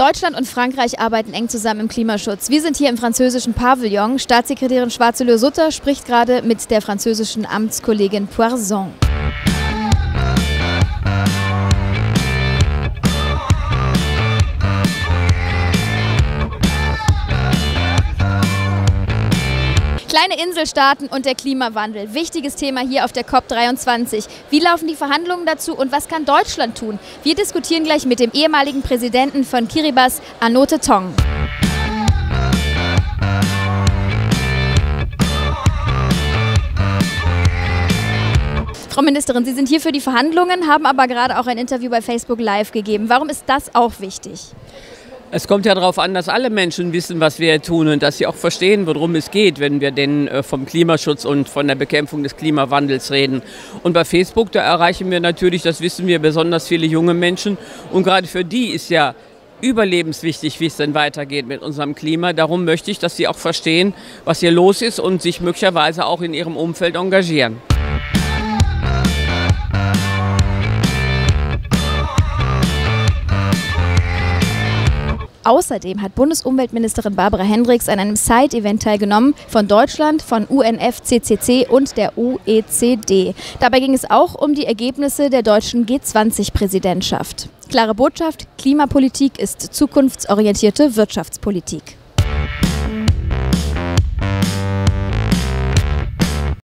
Deutschland und Frankreich arbeiten eng zusammen im Klimaschutz. Wir sind hier im französischen Pavillon. Staatssekretärin Schwarzeleur-Sutter spricht gerade mit der französischen Amtskollegin Poirson. Kleine Inselstaaten und der Klimawandel. Wichtiges Thema hier auf der COP23. Wie laufen die Verhandlungen dazu und was kann Deutschland tun? Wir diskutieren gleich mit dem ehemaligen Präsidenten von Kiribati, Anote Tong. Frau Ministerin, Sie sind hier für die Verhandlungen, haben aber gerade auch ein Interview bei Facebook Live gegeben. Warum ist das auch wichtig? Es kommt ja darauf an, dass alle Menschen wissen, was wir tun und dass sie auch verstehen, worum es geht, wenn wir denn vom Klimaschutz und von der Bekämpfung des Klimawandels reden. Und bei Facebook, da erreichen wir natürlich, das wissen wir, besonders viele junge Menschen. Und gerade für die ist ja überlebenswichtig, wie es denn weitergeht mit unserem Klima. Darum möchte ich, dass sie auch verstehen, was hier los ist und sich möglicherweise auch in ihrem Umfeld engagieren. Außerdem hat Bundesumweltministerin Barbara Hendricks an einem Side-Event teilgenommen von Deutschland, von UNFCCC und der OECD. Dabei ging es auch um die Ergebnisse der deutschen G20-Präsidentschaft. Klare Botschaft: Klimapolitik ist zukunftsorientierte Wirtschaftspolitik.